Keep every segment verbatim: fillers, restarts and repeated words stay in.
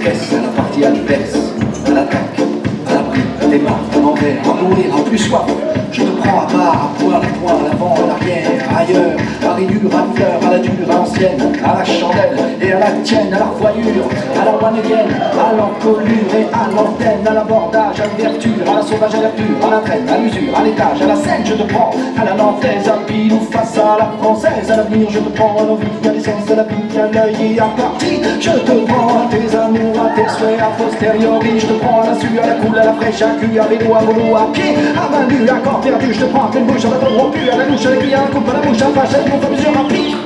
caisse, à la partie adverse, à l'attaque, à l'abri, des marques, à l'envers, à mourir, à plus soif. Je te prends à part, à poil, à poil, à l'avant, à l'arrière, ailleurs, à rayure, à fleur, à la dure, à l'ancienne, à la chandelle et à la tienne, à la revoyure, à la moine-gaine, à l'encolure et à l'antenne, à l'abordage, à l'ouverture, à la sauvage, à la pure, à la traîne, à l'usure, à l'étage, à la scène, je te prends, à la nantaise, à pile ou face à la française, à l'avenir, je te prends, à l'envie, à l'essence, à la vie, à l'œil et à partie, je te prends, à tes amours, à tes souhaits, à posteriori, je te prends, à la sueur, à la coule, à la fraîche, à cul, à vélo, à volo, à pied, à main nue, à corps perdu, je te prends, à pleine bouche, à bâton rompu, à la louche, à l'aiguille, à la coupe, à la bouche, à la fâche, à la à mesure, à pique.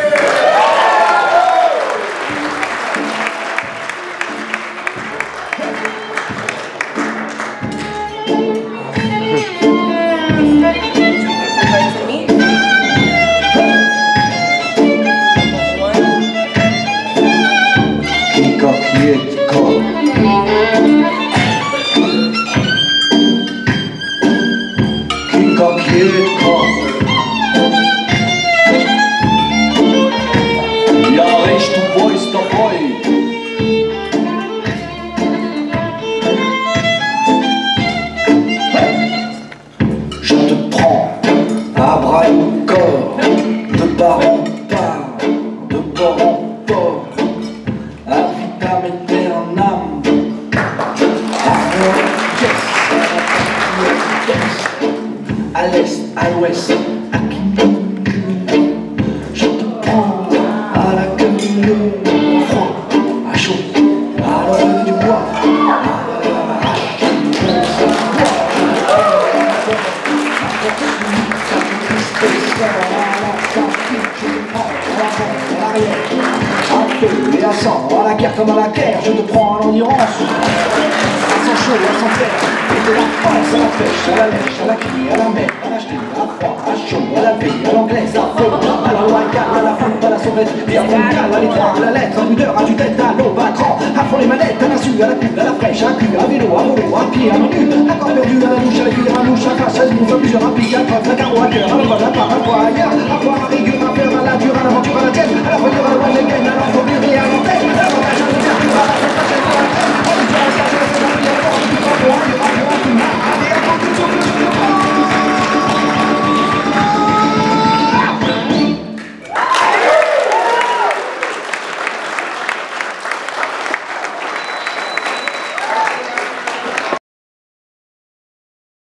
Je te prends à bras et corps, de part en part, de port en port, à vitam aeternam, à à l'est, à l'ouest, à qui je te prends à la queue, à froid, à chaud, à l'heure du bois. Et à sang, à la guerre comme à la guerre, je te prends à l'endurance, à sang chaud, à sang clair, et de la France, à la pêche, à la lèche, à la crie, à la mer, à la ch'ti, à froid, à chaud, à la vie, à l'anglaise, à faux, à la royale, à la flûte, à la sauvette, et à mondiale, à l'étoile, à la lettre, à l'udeur, à tue-tête, à l'aube, à cran, à fond les manettes, à l'insu, à la coupe, à la fraîche, à cul, à vélo, à volo, à pied, à menu, à corps perdu, à la douche, à la cuillère, à mouche, à face, à mouche, à plusieurs, à pique, à preuve, à carreau, à cœur, à la voile, à part, à quoi ailleurs, à quoi arrière.